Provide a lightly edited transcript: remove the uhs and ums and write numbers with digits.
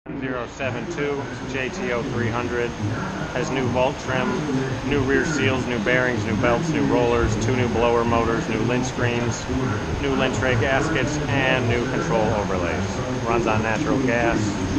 072 JT0300 has new vault trim, new rear seals, new bearings, new belts, new rollers, 2 new blower motors, new lint screens, new lint tray gaskets, and new control overlays. Runs on natural gas.